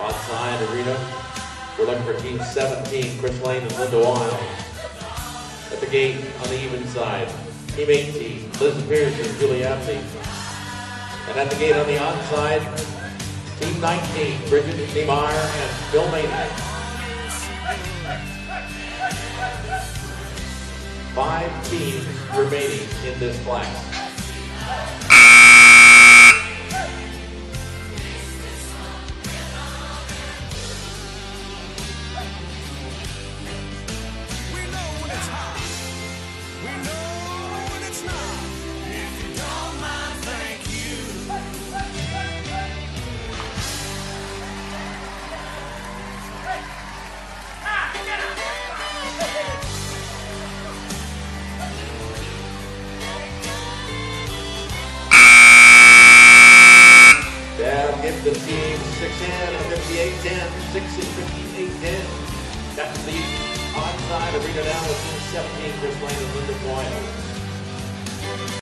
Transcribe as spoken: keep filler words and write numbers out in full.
Onside arena. We're looking for team seventeen, Chris Lane and Linda Wild. At the gate on the even side, team eighteen, Liz Pierce and Julie Apsey. And at the gate on the onside, team nineteen, Bridget Niemeyer and Bill Maynard. Five teams remaining in this class. Give the team six ten and fifty-eight ten, six and fifty-eight ten. That's the onside arena down with team seventeen, Chris Lane and Linda Wild.